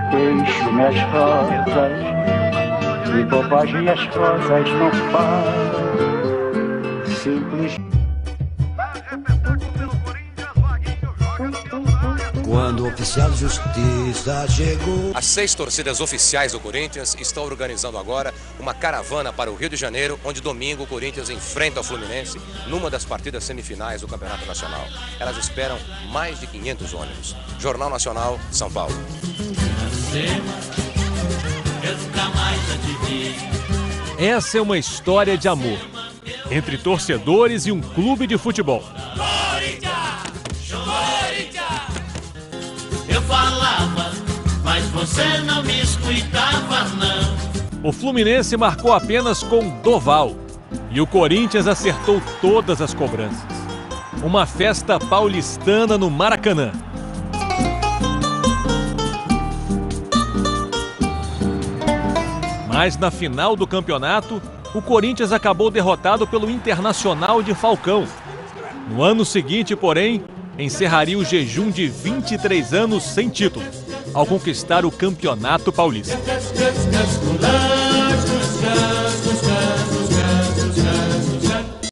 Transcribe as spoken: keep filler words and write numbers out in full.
deixo-me as rosas, e bobagem as rosas não falam, simples. Quando o oficial de justiça chegou... As seis torcidas oficiais do Corinthians estão organizando agora uma caravana para o Rio de Janeiro, onde domingo o Corinthians enfrenta o Fluminense numa das partidas semifinais do Campeonato Nacional. Elas esperam mais de quinhentos ônibus. Jornal Nacional, São Paulo. Essa é uma história de amor entre torcedores e um clube de futebol. Eu falava, mas você não me escutava, não. O Fluminense marcou apenas com Doval e o Corinthians acertou todas as cobranças. Uma festa paulistana no Maracanã. Mas na final do campeonato, o Corinthians acabou derrotado pelo Internacional de Falcão. No ano seguinte, porém, encerraria o jejum de vinte e três anos sem título, ao conquistar o Campeonato Paulista.